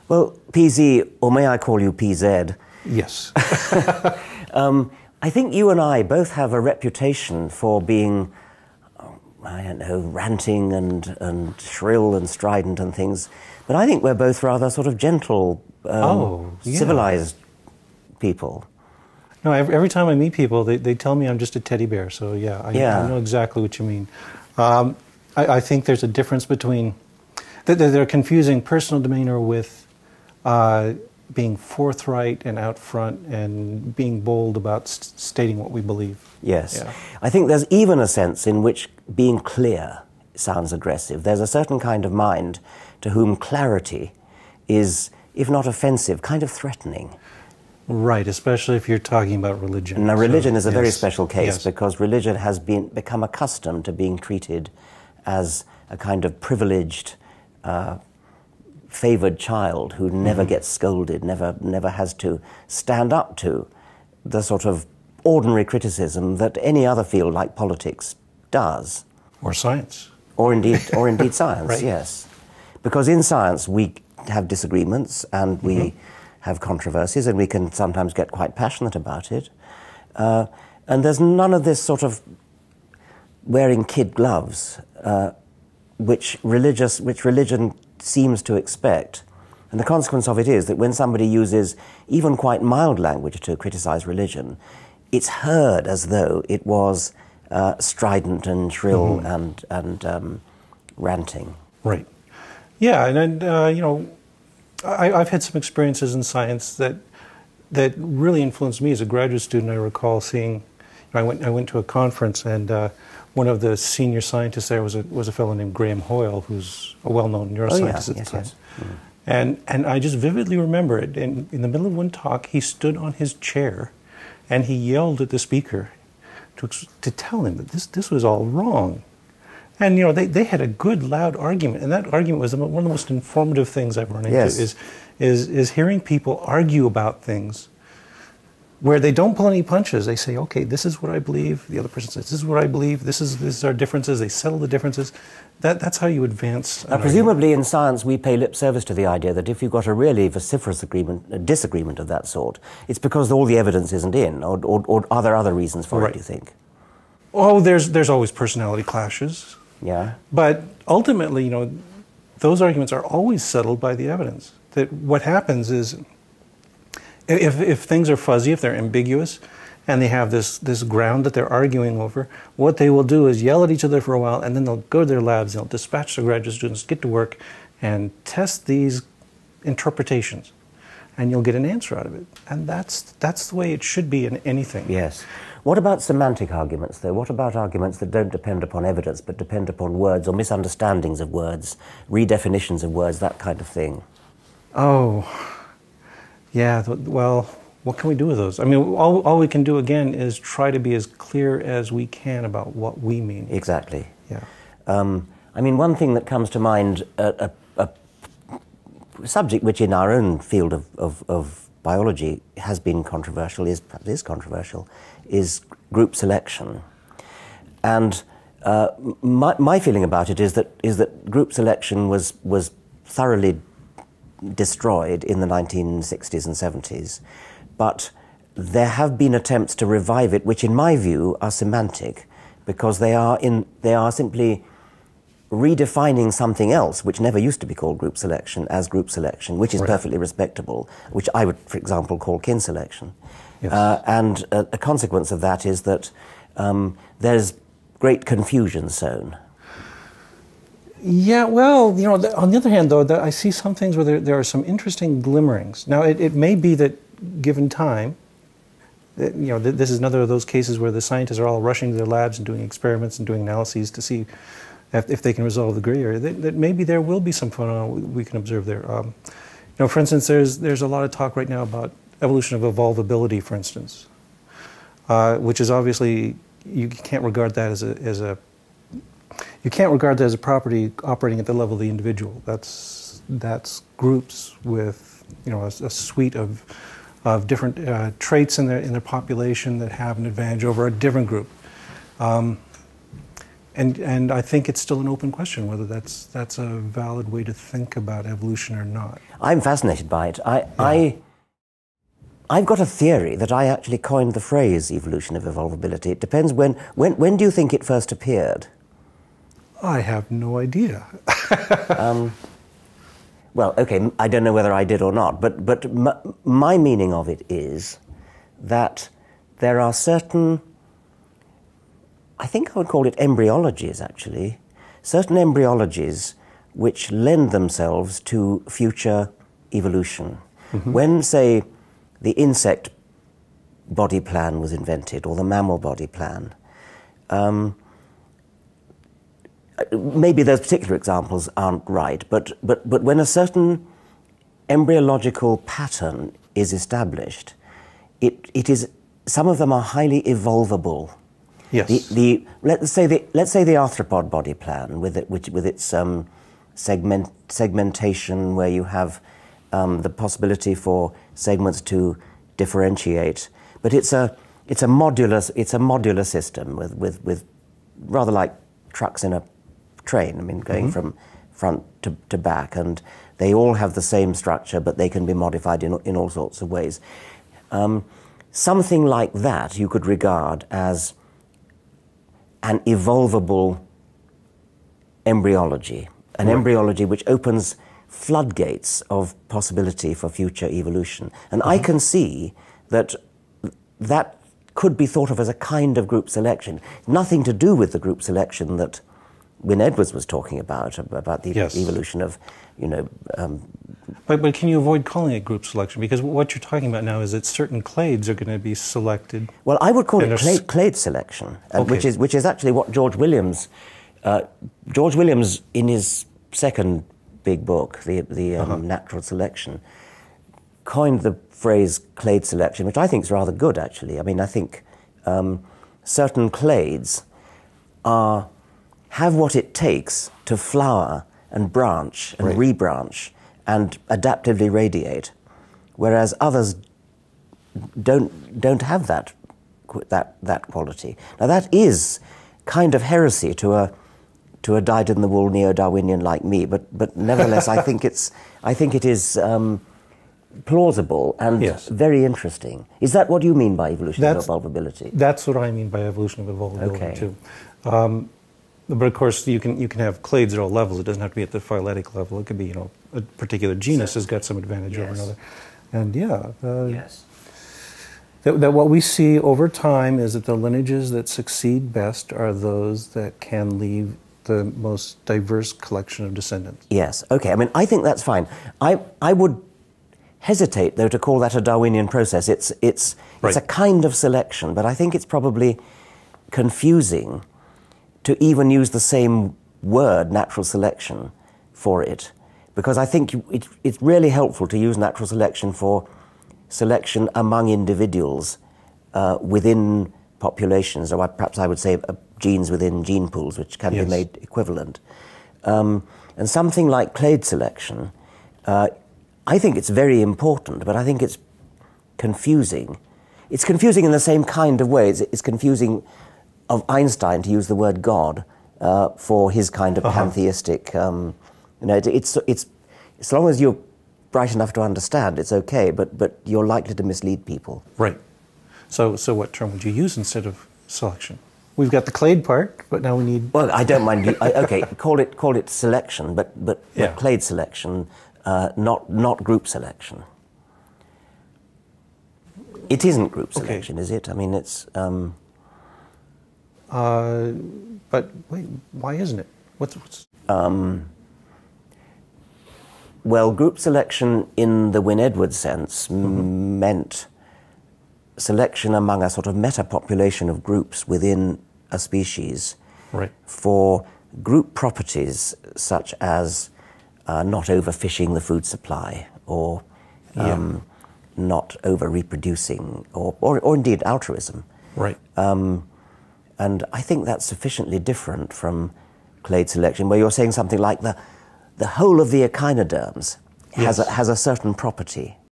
Well, PZ, or may I call you PZ? Yes. I think you and I both have a reputation for being, I don't know, ranting and shrill and strident and things. But I think we're both rather sort of gentle, civilized people. No, every time I meet people, they tell me I'm just a teddy bear. So yeah, I know exactly what you mean. I think there's a difference between, they're confusing personal demeanor with being forthright and out front and being bold about stating what we believe. Yes. Yeah. I think there's even a sense in which being clear sounds aggressive. There's a certain kind of mind to whom clarity is, if not offensive, kind of threatening. Right, especially if you're talking about religion. Now, religion is a very special case because religion has become accustomed to being treated as a kind of privileged, favored child who never gets scolded, never has to stand up to the sort of ordinary criticism that any other field like politics does. Or science. Or indeed science, right. Yes. Because in science we have disagreements and we have controversies and we can sometimes get quite passionate about it. And there's none of this sort of wearing kid gloves, which religion seems to expect. And the consequence of it is that when somebody uses even quite mild language to criticize religion, it's heard as though it was strident and shrill and ranting. Right. Yeah, and you know, I've had some experiences in science that really influenced me as a graduate student. I recall seeing, I went to a conference and one of the senior scientists there was a fellow named Graham Hoyle, who's a well-known neuroscientist at the time. Yes. And I just vividly remember it. In the middle of one talk, he stood on his chair and he yelled at the speaker to tell him that this was all wrong. And you know, they had a good, loud argument, and that argument was one of the most informative things I've run into. Is hearing people argue about things where they don't pull any punches. They say, okay, this is what I believe. The other person says, this is what I believe. This is our differences. They settle the differences. That's how you advance. Presumably in science we pay lip service to the idea that if you've got a really vociferous disagreement of that sort, it's because all the evidence isn't in, or are there other reasons for it, do you think? Oh, there's always personality clashes. Yeah. But ultimately, you know, those arguments are always settled by the evidence. That what happens is, if things are fuzzy, if they're ambiguous, and they have this ground that they're arguing over, what they will do is yell at each other for a while, and then they'll go to their labs, they'll dispatch their graduate students, get to work, and test these interpretations, and you'll get an answer out of it. And that's the way it should be in anything. Yes. What about semantic arguments, though? What about arguments that don't depend upon evidence, but depend upon words or misunderstandings of words, redefinitions of words, that kind of thing? Oh, yeah, well, what can we do with those? I mean, all we can do, again, is try to be as clear as we can about what we mean. Exactly. Yeah. I mean, one thing that comes to mind, a subject which in our own field of biology has been controversial, is controversial, is group selection. And my feeling about it is that group selection was thoroughly destroyed in the 1960s and 70s, but there have been attempts to revive it, which in my view are semantic, because they are simply redefining something else which never used to be called group selection as group selection, which is perfectly respectable, which I would, for example, call kin selection. Yes. And a consequence of that is that there's great confusion sown. Yeah, well, you know, on the other hand, though, I see some things where there are some interesting glimmerings. Now, it may be that, given time, that, you know, this is another of those cases where the scientists are all rushing to their labs and doing experiments and doing analyses to see if they can resolve the gray area. That maybe there will be some phenomena we can observe there. You know, for instance, there's a lot of talk right now about evolution of evolvability, for instance, which is obviously, you can't regard that as a property operating at the level of the individual. That's groups with, you know, a suite of different traits in their population that have an advantage over a different group. And I think it's still an open question whether that's a valid way to think about evolution or not. I'm fascinated by it. I've got a theory that I actually coined the phrase evolution of evolvability. It depends when do you think it first appeared? I have no idea. Well, okay, I don't know whether I did or not, but my meaning of it is that there are certain, I think I would call it embryologies actually, certain embryologies which lend themselves to future evolution. Mm-hmm. When, say, the insect body plan was invented, or the mammal body plan, maybe those particular examples aren't right, but when a certain embryological pattern is established, it is, some of them are highly evolvable. Yes. Let's say the arthropod body plan with its segmentation, where you have the possibility for segments to differentiate, but it's a modular system with rather like trucks in a train. I mean, going mm-hmm. from front to back, and they all have the same structure, but they can be modified in all sorts of ways. Something like that you could regard as an evolvable embryology, embryology which opens floodgates of possibility for future evolution. And mm-hmm. I can see that could be thought of as a kind of group selection. Nothing to do with the group selection that Wynne-Edwards was talking about the yes. evolution of, But can you avoid calling it group selection? Because what you're talking about now is that certain clades are going to be selected. Well, I would call it clade selection, okay. which is actually what George Williams in his second big book, the uh-huh. Natural Selection, coined the phrase clade selection, which I think is rather good, actually. I mean, I think certain clades have what it takes to flower and branch and right. rebranch and adaptively radiate, whereas others don't have that quality. Now that is kind of heresy to a dyed-in-the-wool neo-Darwinian like me, but nevertheless I think it is plausible and yes. very interesting. Is that what you mean by evolution of evolvability? That's what I mean by evolution of evolvability okay. too. But of course, you can have clades at all levels. It doesn't have to be at the phyletic level. It could be, a particular genus has got some advantage yes. over another. And yes. that what we see over time is that the lineages that succeed best are those that can leave the most diverse collection of descendants. Yes. Okay. I mean, I think that's fine. I would hesitate, though, to call that a Darwinian process. It's right. a kind of selection, but I think it's probably confusing to even use the same word, natural selection, for it. Because I think it's really helpful to use natural selection for selection among individuals within populations, or perhaps I would say genes within gene pools, which can yes. be made equivalent. And something like clade selection, I think it's very important, but I think it's confusing. It's confusing in the same kind of way. It's confusing of Einstein to use the word God for his kind of uh-huh. pantheistic. It's as long as you're bright enough to understand, it's okay. But you're likely to mislead people. Right. So what term would you use instead of selection? We've got the clade part, but now we need. Well, I don't mind. Okay, call it selection, but yeah. clade selection, not group selection. It isn't group selection, okay. is it? I mean, it's. But wait, why isn't it? What's Well, group selection in the Wynne-Edwards sense mm-hmm. meant selection among a sort of meta-population of groups within a species right. for group properties such as not overfishing the food supply or not over-reproducing or indeed altruism. Right. And I think that's sufficiently different from clade selection, where you're saying something like the whole of the echinoderms yes. has a certain property.